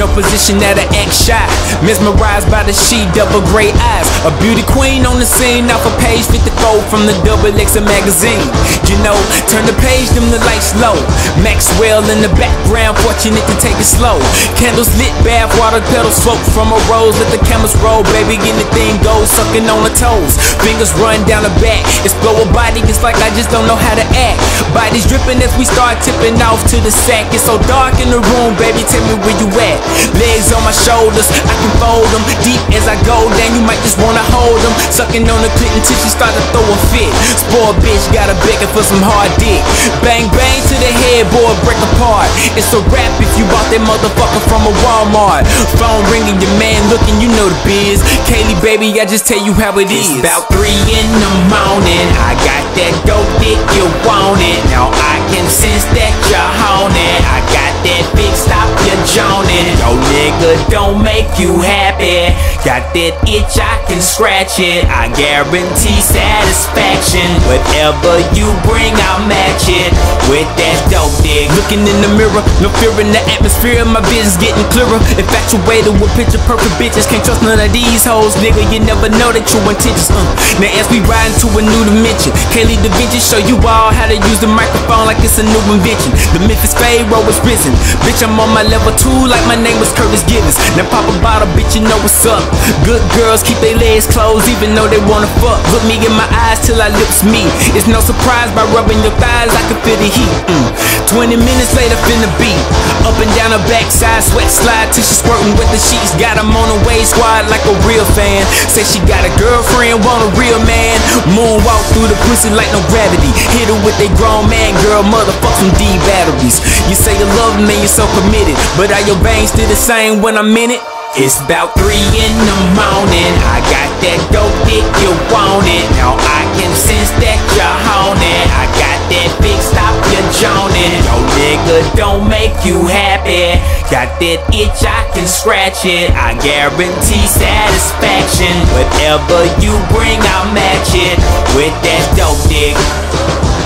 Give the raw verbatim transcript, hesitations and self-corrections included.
no position that I act shy. Mesmerized by the she double gray eyes. A beauty queen on the scene, off a page fifty-four from the Double X magazine. You know, turn the page, them the lights low. Maxwell in the background, fortunate to take it slow. Candles lit, bath water, petals float from a rose. Let the cameras roll, baby, get the thing go, sucking on the toes. Fingers run down the back, explore a body, it's like I just don't know how to act. Bodies dripping as we start tipping off to the sack. It's so dark in the room, baby, tell me where you at. Legs on my shoulders, I can fold them. Deep as I go down, you might just wanna hold them. Sucking on the clit until she start to throw a fit. Spoiled bitch, got a begging for some hard dick. Bang bang to the headboard, break apart. It's a rap if you bought that motherfucker from a Walmart. Phone ringing, your man looking, you know the biz. Kaylee, baby, I just tell you how it is. It's about three in the morning, I got that dope dick, you want it. Now I can sense that you're haunted. I got that big stop, you're joning. Yo nigga don't make you happy. Got that itch, I can scratch it. I guarantee satisfaction. Whatever you bring, I'll match it with that dope dick. Looking in the mirror, no fear in the atmosphere. My vision's getting clearer. Infatuated with picture perfect bitches. Can't trust none of these hoes, nigga. You never know their true intentions. uh. Now as we ride into a new dimension, Kaylee Da Vinci show you all how to use the microphone like it's a new invention. The Memphis Pharaoh is risen. Bitch, I'm on my level two like my name was Curtis Givens. Now pop a bottle, bitch, you know what's up. Good girls keep their legs closed even though they wanna fuck. Look me in my eyes till our lips meet. It's no surprise by rubbing your thighs, I can feel the heat. mm. Twenty minutes later, finna beat. Up and down her backside, sweat slide till she squirting with the sheets. Got him on the way squad like a real fan. Say she got a girlfriend, want a real man. Moonwalk through the pussy like no gravity. Hit her with a grown man, girl, motherfuck some D batteries. You say you love me, you're so committed, but are your veins still the same when I'm in it? It's about three in the morning, I got that dope dick, you want it. Now I can sense that you're haunted. I got that big stop, you're joning. Yo nigga don't make you happy. Got that itch, I can scratch it. I guarantee satisfaction. Whatever you bring, I'll match it with that dope dick.